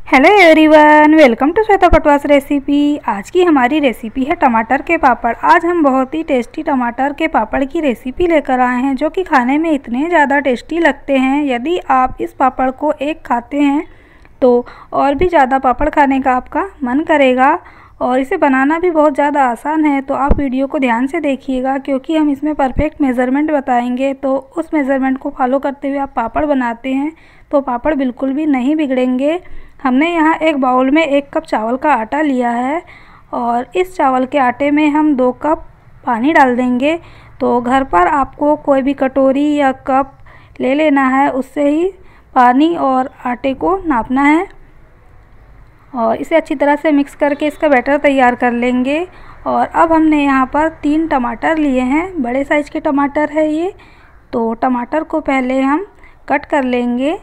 Hello everyone, welcome to Shweta Patwa's recipe. आज की हमारी रेसिपी है टमाटर के पापड़। आज हम बहुत ही टेस्टी टमाटर के पापड़ की रेसिपी लेकर आए हैं, जो कि खाने में इतने ज़्यादा टेस्टी लगते हैं। यदि आप इस पापड़ को एक खाते हैं तो और भी ज़्यादा पापड़ खाने का आपका मन करेगा। और इसे बनाना भी बहुत ज़्यादा आसान है, तो आप वीडियो को ध्यान से देखिएगा, क्योंकि हम इसमें परफेक्ट मेज़रमेंट बताएंगे। तो उस मेज़रमेंट को फॉलो करते हुए आप पापड़ बनाते हैं तो पापड़ बिल्कुल भी नहीं बिगड़ेंगे। हमने यहाँ एक बाउल में 1 कप चावल का आटा लिया है और इस चावल के आटे में हम 2 कप पानी डाल देंगे। तो घर पर आपको कोई भी कटोरी या कप ले लेना है, उससे ही पानी और आटे को नापना है। और इसे अच्छी तरह से मिक्स करके इसका बैटर तैयार कर लेंगे। और अब हमने यहाँ पर 3 टमाटर लिए हैं, बड़े साइज़ के टमाटर है ये। तो टमाटर को पहले हम कट कर लेंगे।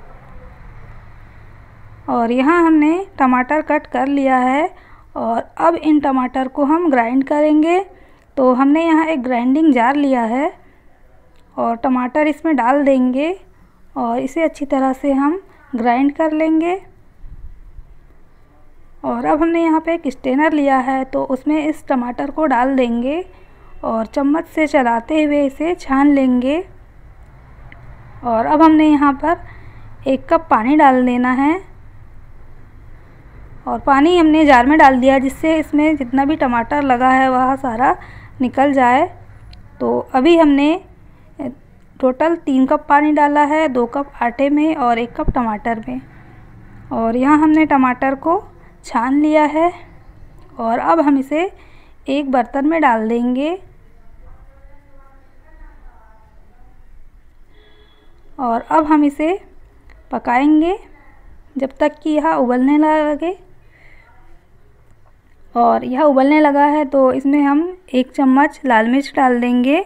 और यहाँ हमने टमाटर कट कर लिया है और अब इन टमाटर को हम ग्राइंड करेंगे। तो हमने यहाँ एक ग्राइंडिंग जार लिया है और टमाटर इसमें डाल देंगे और इसे अच्छी तरह से हम ग्राइंड कर लेंगे। और अब हमने यहाँ पे एक स्ट्रेनर लिया है, तो उसमें इस टमाटर को डाल देंगे और चम्मच से चलाते हुए इसे छान लेंगे। और अब हमने यहाँ पर 1 कप पानी डाल देना है और पानी हमने जार में डाल दिया, जिससे इसमें जितना भी टमाटर लगा है वह सारा निकल जाए। तो अभी हमने टोटल 3 कप पानी डाला है, 2 कप आटे में और 1 कप टमाटर में। और यहाँ हमने टमाटर को छान लिया है और अब हम इसे एक बर्तन में डाल देंगे और अब हम इसे पकाएंगे जब तक कि यह उबलने लगे। और यह उबलने लगा है तो इसमें हम 1 चम्मच लाल मिर्च डाल देंगे,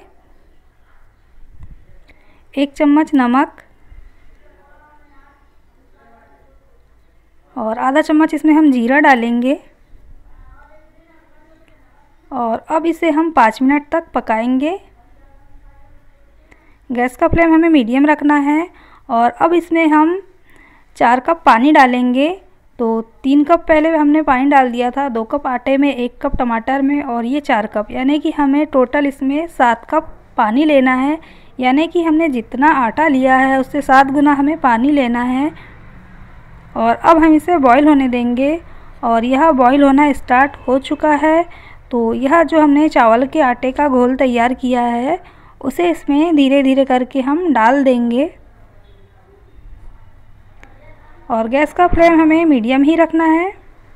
1 चम्मच नमक और आधा चम्मच इसमें हम जीरा डालेंगे। और अब इसे हम 5 मिनट तक पकाएंगे। गैस का फ्लेम हमें मीडियम रखना है। और अब इसमें हम 4 कप पानी डालेंगे। तो 3 कप पहले हमने पानी डाल दिया था, 2 कप आटे में, 1 कप टमाटर में और ये 4 कप, यानी कि हमें टोटल इसमें 7 कप पानी लेना है। यानी कि हमने जितना आटा लिया है उससे 7 गुना हमें पानी लेना है। और अब हम इसे बॉईल होने देंगे और यह बॉईल होना स्टार्ट हो चुका है। तो यह जो हमने चावल के आटे का घोल तैयार किया है उसे इसमें धीरे धीरे करके हम डाल देंगे। और गैस का फ्लेम हमें मीडियम ही रखना है।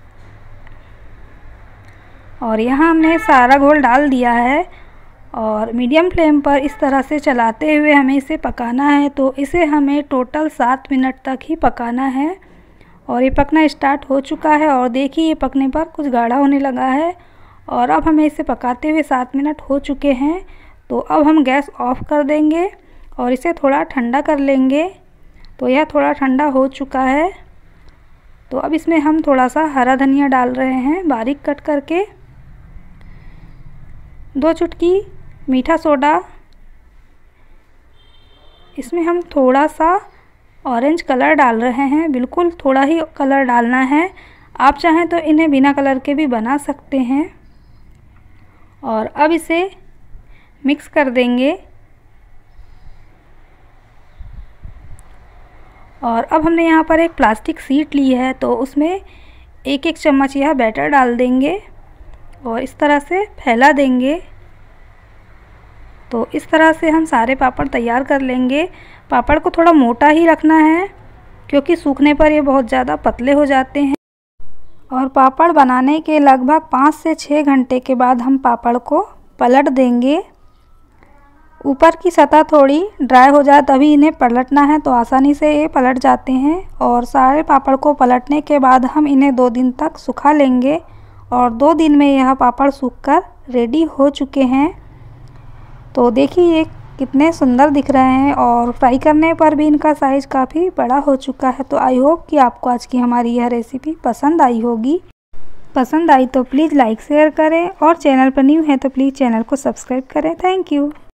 और यहाँ हमने सारा घोल डाल दिया है और मीडियम फ्लेम पर इस तरह से चलाते हुए हमें इसे पकाना है। तो इसे हमें टोटल 7 मिनट तक ही पकाना है। और ये पकना स्टार्ट हो चुका है और देखिए ये पकने पर कुछ गाढ़ा होने लगा है। और अब हमें इसे पकाते हुए 7 मिनट हो चुके हैं। तो अब हम गैस ऑफ कर देंगे और इसे थोड़ा ठंडा कर लेंगे। तो यह थोड़ा ठंडा हो चुका है। तो अब इसमें हम थोड़ा सा हरा धनिया डाल रहे हैं बारीक कट करके, 2 चुटकी मीठा सोडा, इसमें हम थोड़ा सा ऑरेंज कलर डाल रहे हैं, बिल्कुल थोड़ा ही कलर डालना है। आप चाहें तो इन्हें बिना कलर के भी बना सकते हैं। और अब इसे मिक्स कर देंगे। और अब हमने यहाँ पर एक प्लास्टिक शीट ली है, तो उसमें 1-1 चम्मच यह बैटर डाल देंगे और इस तरह से फैला देंगे। तो इस तरह से हम सारे पापड़ तैयार कर लेंगे। पापड़ को थोड़ा मोटा ही रखना है, क्योंकि सूखने पर ये बहुत ज़्यादा पतले हो जाते हैं। और पापड़ बनाने के लगभग 5 से 6 घंटे के बाद हम पापड़ को पलट देंगे। ऊपर की सतह थोड़ी ड्राई हो जाए तभी इन्हें पलटना है, तो आसानी से ये पलट जाते हैं। और सारे पापड़ को पलटने के बाद हम इन्हें 2 दिन तक सुखा लेंगे। और 2 दिन में यह पापड़ सूखकर रेडी हो चुके हैं। तो देखिए ये कितने सुंदर दिख रहे हैं और फ्राई करने पर भी इनका साइज़ काफ़ी बड़ा हो चुका है। तो आई होप कि आपको आज की हमारी यह रेसिपी पसंद आई होगी। पसंद आई तो प्लीज़ लाइक शेयर करें और चैनल पर न्यू है तो प्लीज़ चैनल को सब्सक्राइब करें। Thank you.